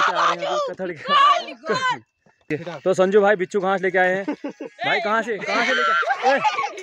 के आ रहे हैं कथड़िया। तो संजू भाई बिच्छू कहाँ से लेके आए हैं भाई? कहाँ से लेके आए?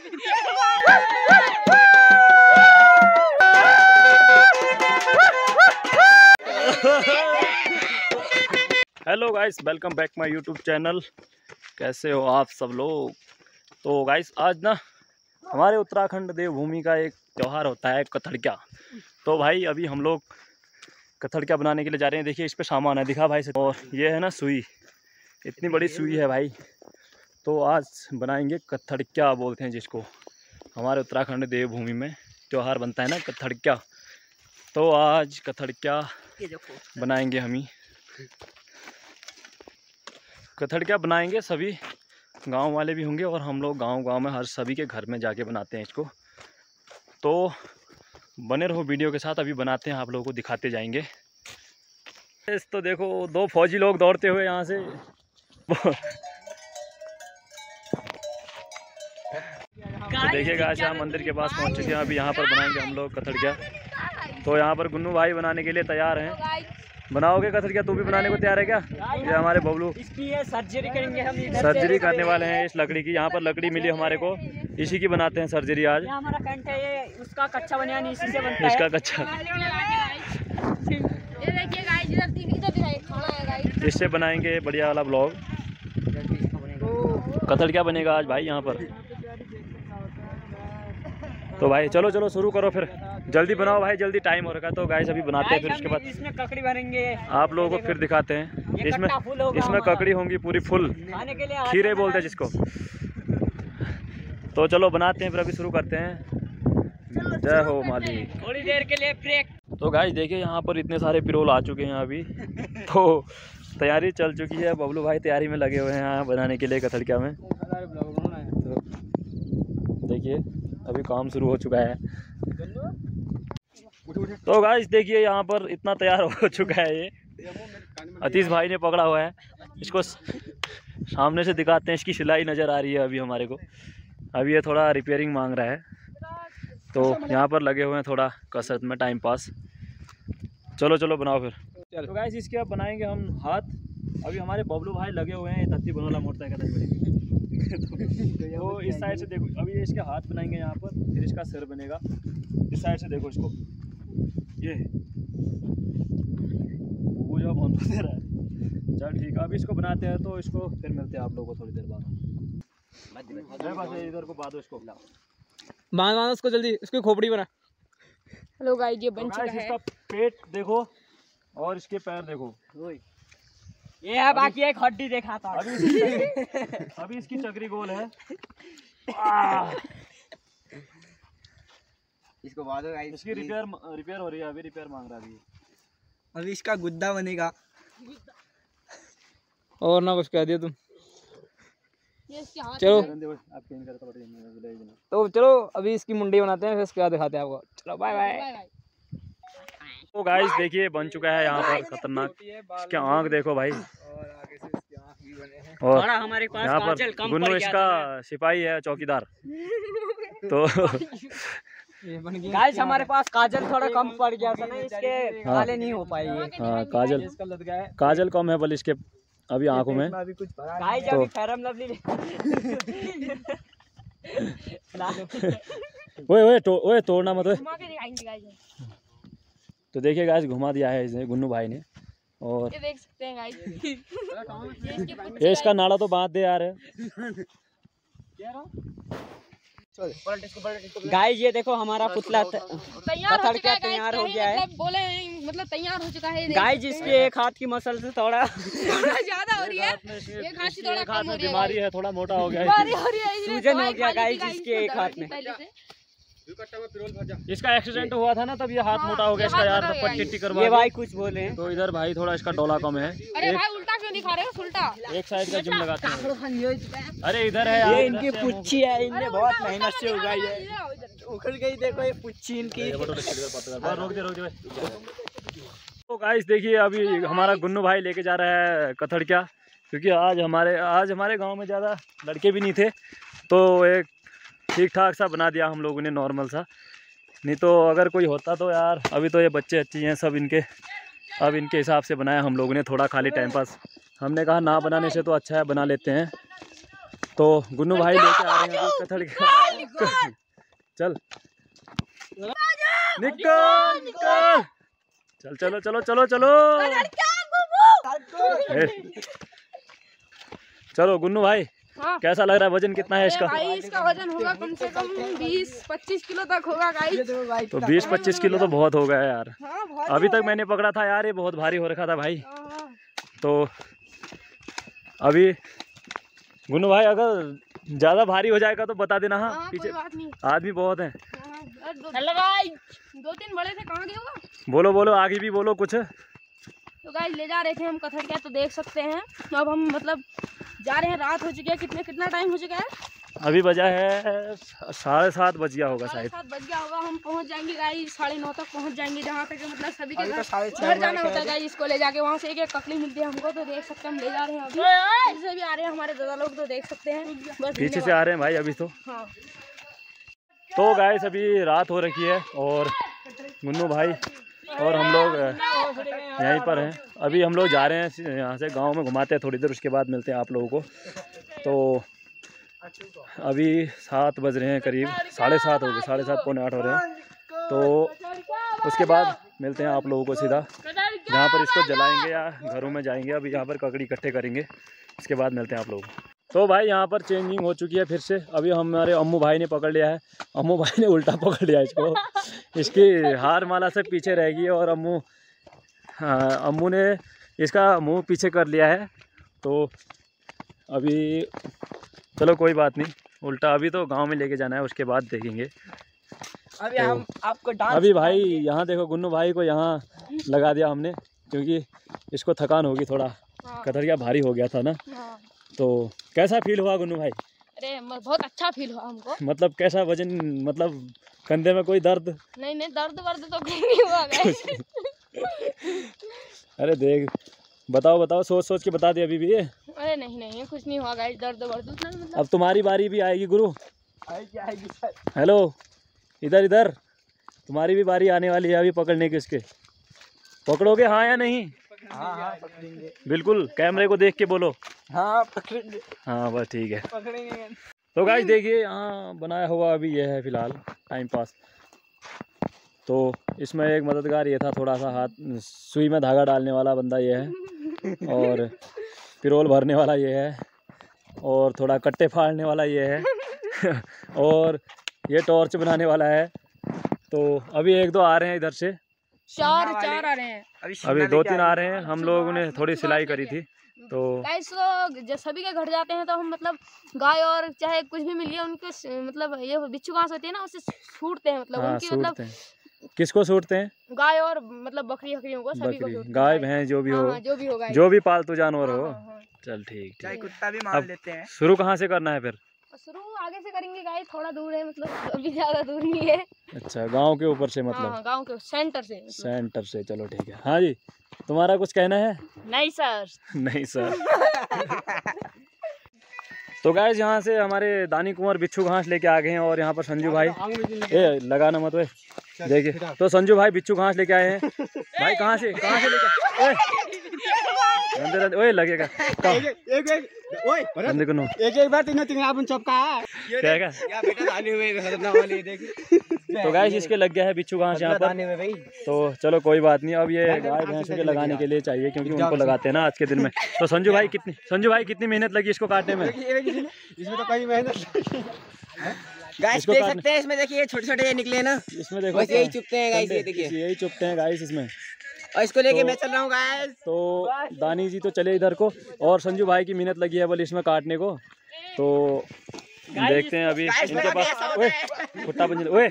Hello guys, welcome back my YouTube channel. कैसे हो आप सब लोग? तो गाइस आज ना हमारे उत्तराखंड देवभूमि का एक त्यौहार होता है कथड़िया। तो भाई अभी हम लोग कथड़िया बनाने के लिए जा रहे हैं। देखिए इस पे सामान है, दिखा भाई से। और ये है ना सुई, इतनी बड़ी सुई है भाई। तो आज बनाएंगे कथड़िया बोलते हैं जिसको, हमारे उत्तराखंड देवभूमि में त्यौहार बनता है ना कथड़िया। तो आज कथड़िया बनाएंगे हम ही। कथड़िया बनाएंगे, सभी गांव वाले भी होंगे और हम लोग गांव में हर सभी के घर में जाके बनाते हैं इसको। तो बने रहो वीडियो के साथ, अभी बनाते हैं, आप लोगों को दिखाते जाएंगे। तो देखो दो फौजी लोग दौड़ते हुए यहाँ से तो देखिएगा आज हम मंदिर के पास पहुँच चुके हैं। अभी यहाँ पर बनाएंगे हम लोग कथड़िया। तो यहाँ पर गुन्नू भाई बनाने के लिए तैयार हैं। बनाओगे कथड़िया? तू भी बनाने को तैयार है क्या? ये हमारे बबलू इसकी सर्जरी करेंगे हम, सर्जरी करने वाले हैं इस लकड़ी की। यहाँ पर लकड़ी मिली हमारे को, इसी की बनाते हैं सर्जरी आज। हमारा कंठ है ये, उसका कच्चा बनियान इसी से बनता है। इसका कच्चा, इससे बनाएंगे बढ़िया वाला ब्लॉग। कथड़िया बनेगा आज भाई यहाँ पर। तो भाई चलो चलो शुरू करो, फिर जल्दी बनाओ भाई, जल्दी टाइम हो रखा है। तो गाइस अभी बनाते हैं, फिर उसके बाद इसमें ककड़ी भरेंगे, आप लोगों को फिर दिखाते हैं। इसमें ककड़ी होंगी पूरी फुल, खीरे बोलते हैं जिसको। तो चलो बनाते हैं, फिर अभी शुरू करते हैं। जय हो मालिक। थोड़ी देर के लिए ब्रेक। तो गाइस देखिए यहाँ पर इतने सारे पिरोल आ चुके हैं अभी। तो तैयारी चल चुकी है, बबलू भाई तैयारी में लगे हुए हैं यहाँ बनाने के लिए कथड़िया में। देखिए अभी काम शुरू हो चुका है। तो गाइस देखिए यहाँ पर इतना तैयार हो चुका है। ये अतीश भाई ने पकड़ा हुआ है, इसको सामने से दिखाते हैं। इसकी सिलाई नज़र आ रही है अभी हमारे को। अभी ये थोड़ा रिपेयरिंग मांग रहा है, तो यहाँ पर लगे हुए हैं थोड़ा कसरत में, टाइम पास। चलो चलो बनाओ फिर। तो गाइस इसके अब बनाएंगे हम हाथ। अभी हमारे बबलू भाई लगे हुए हैं तत्ती बनोला मोटरसाइकिल। तो इस साइड से देखो, अभी इसके हाथ बनाएंगे यहाँ पर, फिर इसका सिर बनेगा। इस साइड से देखो इसको, ये वो जो बंद दे रहा है। चल ठीक है, अभी इसको बनाते हैं, तो इसको फिर मिलते हैं आप लोगों को थोड़ी देर बाद। इधर को बांधो इसको, बांध उसको जल्दी, उसकी खोपड़ी बना। हेलो गाइस, ये बन चुका है। इसका पेट देखो और इसके पैर देखो, ये है, बाकी एक हड्डी देखा था। अभी इसकी चक्री गोल है। इसको बाद में इसकी रिपेयर हो रही है, अभी रिपेयर मांग रहा है। अभी इसका गुद्दा बनेगा। और ना कुछ कह दिया तुम। चलो तो चलो अभी इसकी मुंडी बनाते हैं, फिर इसके बाद दिखाते हैं आपको। चलो बाय बाय। तो गाइस देखिए बन चुका है यहाँ पर खतरनाक। इसके आँख देखो भाई, और हमारे पास यहाँ पर गुन्नू इसका सिपाही है, चौकीदार। तो गाइस हमारे पास काजल थोड़ा कम पड़ गया था ना, इसके काले नहीं हो पाएंगे। हाँ काजल कम है बल इसके अभी आँखों में। गाइस अभी फेरम लवली ओए तोड़ना मत। तो देखिए गाइस घुमा दिया है इसने गुन्नू भाई ने। और ये देख सकते हैं गाइस, ये इसका नाड़ा तो बांध दे यार। गाइस ये देखो हमारा पुतला तैयार हो गया है। बोले मतलब तैयार हो चुका है। गाइस इसके एक हाथ की मसल से थोड़ा ज्यादा हो रही है, एक हाथ से थोड़ा कम हो रही है। बीमारी है, थोड़ा मोटा हो गया है, सूजन हो गया गाइस इसके एक हाथ में। इसका एक्सीडेंट हुआ था ना, तब ये हाथ मोटा हो गया इसका यार। तो पट्टी करवा, ये भाई कुछ बोले। तो इधर भाई थोड़ा इसका डोला कम है। अरे भाई उल्टा क्यों दिखा रहे हो? उल्टा एक साइड का जिम लगाते हैं। अरे इधर है ये इनकी पुच्छी है, इनने बहुत मेहनत से उगाई है, उखड़ गई। देखो ये पुच्छी इनकी। रोक दे। तो गाइस देखिए अभी हमारा गुन्नू भाई लेके जा रहा है कथड़िया, क्योंकि आज हमारे गाँव में ज़्यादा लड़के भी नहीं थे, तो एक ठीक ठाक सा बना दिया हम लोगों ने, नॉर्मल सा। नहीं तो अगर कोई होता तो यार, अभी तो ये बच्चे अच्छी हैं सब इनके, अब इनके हिसाब से बनाया हम लोगों ने, थोड़ा खाली टाइम पास। हमने कहा ना बनाने से तो अच्छा है बना लेते हैं। तो गुन्नू भाई लेके आ रहे हैं कटहल। चल निकल निकल, चल चलो चलो चलो चलो। चलो गुन्नू भाई, हाँ। कैसा लग रहा है? वजन कितना है इसका? भाई इसका वजन होगा कम से कम 20-25 किलो तक होगा गाइस। तो 20-25 किलो तो बहुत हो गया यार। हाँ, बहुत अभी तक मैंने पकड़ा था यार, ये बहुत भारी हो रखा था भाई। तो अभी गुन्नू भाई अगर ज्यादा भारी हो जाएगा तो बता देना। हाँ पीछे बात नहीं। आदमी बहुत है। 2-3 बड़े थे, कहाँ गए होगा? बोलो बोलो, आगे भी बोलो कुछ। तो गाइस ले जा रहे थे हम कटहल, तो देख सकते हैं। अब हम मतलब जा रहे हैं, रात हो चुकी है। कितना टाइम हो चुका है? अभी बजा है 7:30 बज गया होगा शायद। 7 बज गया होगा। हम पहुंच जाएंगे गाइस, 9:30 तक पहुंच जाएंगे, जहाँ तक मतलब सभी के घर जाना होता है गाइस। इसको ले जाके वहाँ से एक ककड़ी मिलती है हमको, तो देख सकते हैं हम ले जा रहे हैं। अभी से भी आ रहे हैं हमारे दादा लोग, तो देख सकते हैं। बस पीछे से आ रहे हैं भाई अभी तो। हाँ। तो गाइस अभी रात हो रखी है और गुन्नू भाई और हम लोग यहीं पर हैं। अभी हम लोग जा रहे हैं यहाँ से, गांव में घुमाते हैं थोड़ी देर, उसके बाद मिलते हैं आप लोगों को। तो अभी 7 बज रहे हैं करीब, 7:30 हो गए, 7:30 पौने 8 हो रहे हैं। तो उसके बाद मिलते हैं आप लोगों को सीधा, जहाँ पर इसको जलाएंगे या घरों में जाएंगे। अभी यहाँ पर ककड़ी इकट्ठे करेंगे, उसके बाद मिलते हैं आप लोगों को। तो भाई यहाँ पर चेंजिंग हो चुकी है फिर से। अभी हमारे अम्मू भाई ने पकड़ लिया है। अम्मू भाई ने उल्टा पकड़ लिया इसको, इसकी हार माला से पीछे रहेगी और अम्मू ने इसका मुंह पीछे कर लिया है। तो अभी चलो कोई बात नहीं, उल्टा अभी तो गांव में लेके जाना है, उसके बाद देखेंगे। अभी तो हम आपको डांस अभी भाई यहाँ देखो, गुन्नू भाई को यहाँ लगा दिया हमने, क्योंकि इसको थकान होगी थोड़ा, कटहल भारी हो गया था ना। तो कैसा फील हुआ गुन्नू भाई? अरे बहुत अच्छा फील हुआ हमको। मतलब कैसा वजन, मतलब कंधे में कोई दर्द? नहीं दर्द वर्द तो कहीं नहीं हुआ गाइस। अरे देख, बताओ, सोच सोच के बता दे अभी भी। अरे नहीं कुछ नहीं हुआ गाइस, दर्द वर्द मतलब। अब तुम्हारी बारी भी आएगी गुरु। आएगी सर। हेलो, इधर तुम्हारी भी बारी आने वाली है अभी पकड़ने की। उसके पकड़ोगे हाँ या नहीं? हाँ पकड़ेंगे। बिल्कुल, कैमरे को देख के बोलो। हाँ पकड़ेंगे। हाँ बस ठीक है, पकड़ेंगे। तो गाइस देखिए यहाँ बनाया हुआ अभी ये है फिलहाल टाइम पास। तो इसमें एक मददगार ये था, थोड़ा सा हाथ सुई में धागा डालने वाला बंदा ये है, और पिरोल भरने वाला ये है, और थोड़ा कट्टे फाड़ने वाला ये है और ये टॉर्च बनाने वाला है। तो अभी 1-2 आ रहे हैं इधर से, 4 आ रहे हैं। अभी 2-3 आ रहे हैं। हम लोगों ने थोड़ी सिलाई करी थी। तो गाइस जब सभी के घर जाते हैं तो हम मतलब गाय और चाहे कुछ भी मिल गया उनको मतलब ये बिच्छू घास होती है ना, उससे छूटते हैं। मतलब हाँ, उनकी मतलब किसको सूटते हैं? गाय और मतलब बकरियों को, सभी को बकरी, गाय, भैंस, जो भी हो, जो भी होगा, जो भी पालतू जानवर हो। चल ठीक चाहे ठीक। कुत्ता भी मान लेते हैं। शुरू कहाँ से करना है फिर? शुरू आगे से करेंगे गाइस, थोड़ा दूर है, मतलब अभी ज्यादा दूर नहीं है। अच्छा, गांव के ऊपर से मतलब? हाँ, गांव के सेंटर से सेंटर से, चलो ठीक है। हाँ जी, तुम्हारा कुछ कहना है? नहीं सर। नहीं सर। तो गाइस यहाँ से हमारे दानी कुंवर बिच्छू घास लेके आ गए हैं, और यहाँ पर संजू भाई, ए लगाना मत वे, देखिए। तो संजू भाई बिच्छू घास लेके आए हैं। भाई कहाँ से लेके आए? ओए लगेगा एक बार तीनों अपन चपका क्या है? तो गाइस इसके लग गया है बिच्छू घास यहाँ पर। तो चलो कोई बात नहीं, अब ये गाय भैंसों के लगाने के लिए चाहिए, क्योंकि उनको लगाते हैं ना आज के दिन में। तो संजू भाई कितनी मेहनत लगी इसको काटने में? इसमें तो कई मेहनत गाइस देख सकते हैं। इसमें देखिए छोटे ये निकले ना, इसमें देखो यही चुपते हैं गाइस, ये देखिए यही चुपते हैं गाइस इसमें। और इसको लेके मैं चल रहा हूँ गाइस। तो दानी जी तो चले इधर को, और संजू भाई की मेहनत लगी है बोले इसमें काटने को। तो देखते हैं अभी इनके पास। ओए फुट्टा बंजल, ओए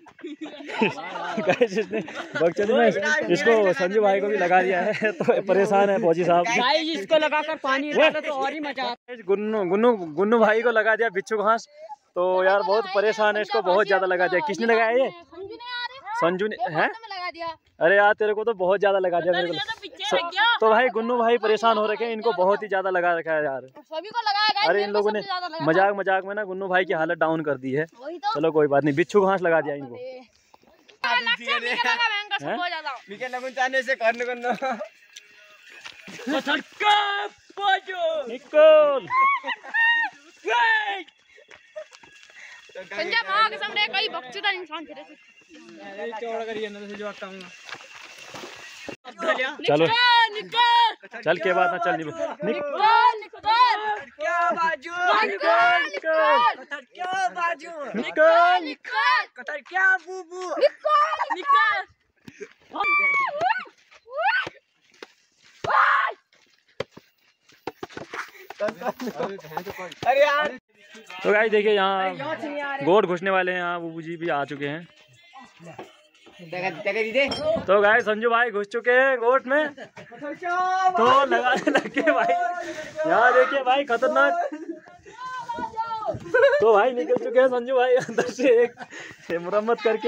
गाइस इसने बगचदी में इसको संजू भाई को भी लगा दिया है, तो परेशान है फौजी साहब। गाइस इसको लगाकर पानी डालो तो और ही मजा आता है। गुन्नू भाई को लगा दिया बिच्छू घास, तो यार बहुत परेशान है, इसको बहुत ज्यादा लगा दिया। किसने लगाया ये? संजू ने है? अरे यार तेरे को तो बहुत ज्यादा लगा दिया मेरे को। तो भाई गुन्नू भाई परेशान हो रखे हैं, इनको बहुत ही ज्यादा लगा रखा है यार, सभी को लगाया। अरे इन लोगों ने मजाक में ना गुन्नू भाई की हालत डाउन कर दी है। चलो कोई बात नहीं, बिच्छू घास लगा दिया इनको। संजय मां के सामने कई बकचोदा इंसान थे। चलो चल के बात ना चल निकल अरे यार तो गाइस देखिए यहाँ गोट घुसने वाले हैं। यहाँ बुबू जी भी आ चुके हैं। तो गाइस संजू भाई घुस चुके हैं गोट में, तो लगाने लगे भाई। यहाँ देखिए भाई खतरनाक। तो भाई निकल चुके हैं संजू भाई अंदर से एक मुरम्मत करके।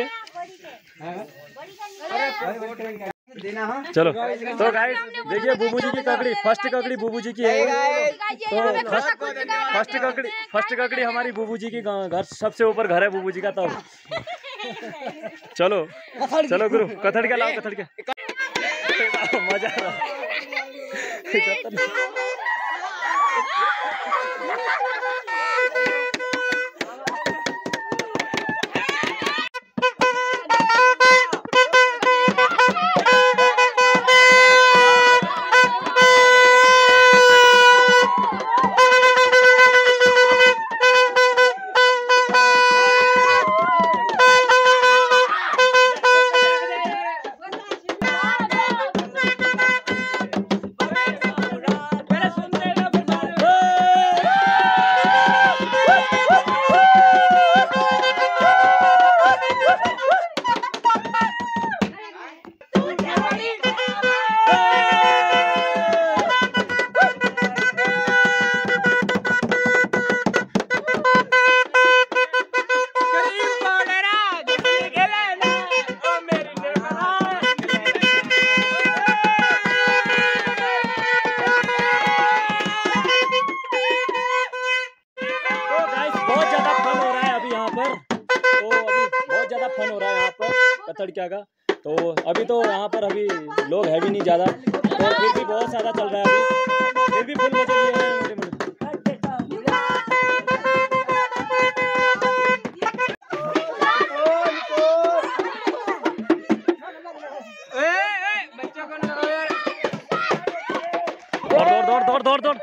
चलो तो गाइस देखिए बुबू जी की ककड़ी, फर्स्ट ककड़ी बुबू जी की है। तो फर्स्ट ककड़ी हमारी बुबू जी की घर सबसे ऊपर घर है बुबू जी का। तब चलो चलो गुरु कथड़ के लाओ, कथड़ के मजा आ रहा। फन हो रहा है यहाँ पर कथड़किया का। तो अभी तो यहाँ पर अभी लोग है भी नहीं ज़्यादा, तो फिर भी बहुत ज़्यादा चल रहा है अभी, फिर भी फुल मजे लिए हैं। दौड़ दौड़ दौड़ दौड़ दौड़।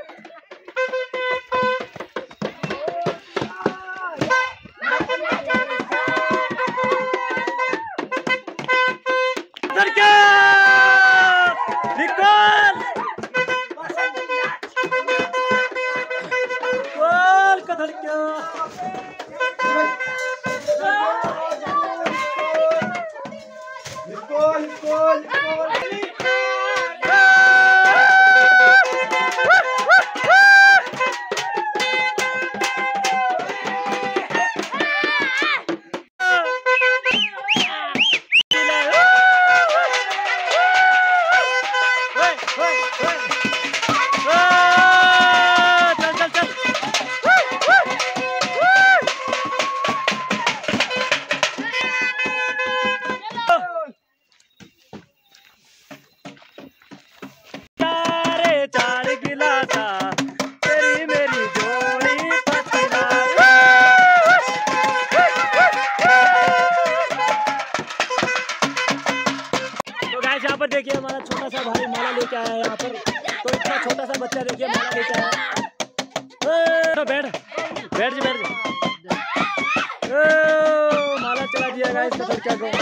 यहाँ पर देखिए हमारा छोटा सा भाई माला लेके आया है यहाँ पर। तो इतना छोटा सा बच्चा देखिए माला लेके आया। बैठ बैठ जी बैठ जी। माला चला दिया गाइस कथड़किया को।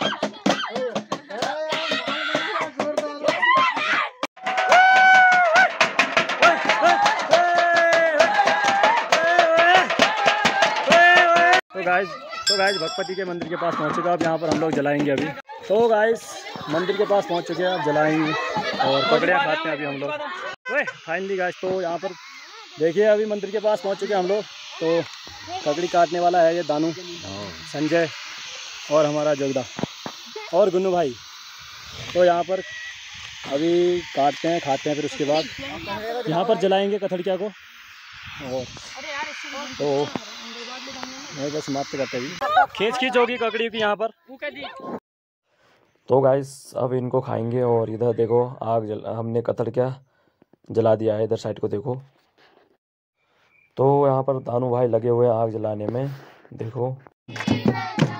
तो गाइस भगपति के मंदिर के पास पहुँच चुका। अब यहाँ पर हम लोग जलाएंगे अभी। तो गाइस मंदिर के पास पहुँच चुके हैं, अब जलाएंगे और पकड़िया खाते हैं अभी हम लोग। फाइनली गाइस तो यहाँ पर देखिए अभी मंदिर के पास पहुँच चुके हैं हम लोग। तो पकड़ी काटने वाला है ये दानू, संजय और हमारा जोगदा और गुन्नू भाई। तो यहाँ पर अभी काटते हैं, खाते हैं, फिर उसके बाद यहाँ पर जलाएंगे कथड़किया को। और तो मैं बस समाप्त करते हैं। खींच खींच होगी ककड़ी की यहाँ पर। तो गाइस अब इनको खाएंगे। और इधर देखो आग हमने कतर क्या जला दिया है, इधर साइड को देखो। तो यहाँ पर दानू भाई लगे हुए हैं आग जलाने में, देखो।